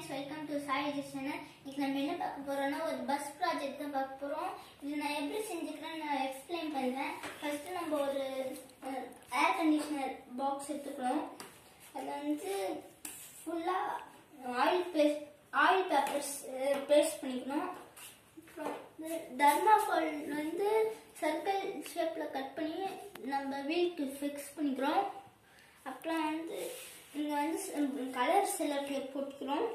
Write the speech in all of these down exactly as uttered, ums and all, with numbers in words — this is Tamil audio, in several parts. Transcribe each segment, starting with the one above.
friends, welcome to Sai channel. இன்னைக்கு நம்ம என்ன பார்க்க போறோம்னா ஒரு பஸ் ப்ராஜெக்ட் தான் பார்க்க போறோம். இது நான் எப்படி செஞ்சுக்கிறேன்னு நான் எக்ஸ்பிளைன் பண்றேன். ஃபர்ஸ்ட் நம்ம ஒரு ஏர் கண்டிஷனர் பாக்ஸ் எடுத்துக்கணும். அது வந்து ஃபுல்லா oil paste oil papers paste பண்ணிக்கணும். தர்மாகோல் வந்து சர்க்கிள் ஷேப்ல கட் பண்ணி நம்ம வீலுக்கு ஃபிக்ஸ் பண்ணிக்கிறோம். அப்புறம் வந்து இங்கே வந்து கலர் செலக்ட் போட்டுக்கிறோம்.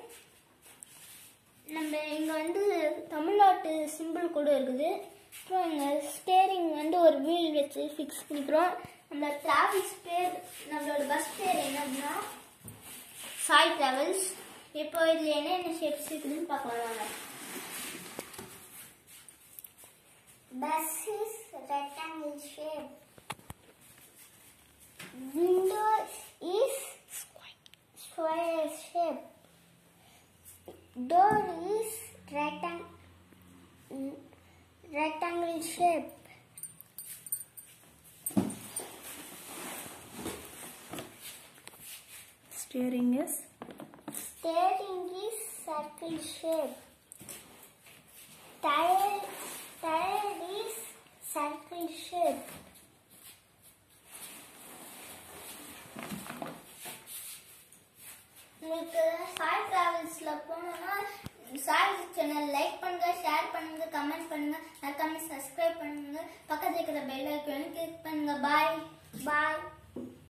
நம்ம இங்கே வந்து தமிழ்நாட்டு சிம்பிள் கூட இருக்குது. அப்புறம் இங்கே ஸ்டேரிங் வந்து ஒரு வீல் வச்சு ஃபிக்ஸ் பண்ணிக்கிறோம். அந்த டிராவல்ஸ் பேர் நம்மளோட பஸ் பேர் என்ன அப்படின்னா சாய் டிராவல்ஸ். இப்போ இதில் என்னென்ன ஷேப்ஸ் இருக்குதுன்னு பார்க்கலாம் வாங்க. Bus is rectangle shape. Windows is square shape. Door is rectang rectangle shape. Steering is Steering is circle shape. Tire tire is circle shape. உங்களுக்கு சாய் டிராவல்ஸ்ல போனோம்னா சாய் சேனல் லைக் பண்ணுங்க, ஷேர் பண்ணுங்க, கமெண்ட் பண்ணுங்க, மறக்காம சப்ஸ்கிரைப் பண்ணுங்க, பக்கத்துல இருக்கிற பெல் ஐகானை கிளிக் பண்ணுங்க. பாய் Bye.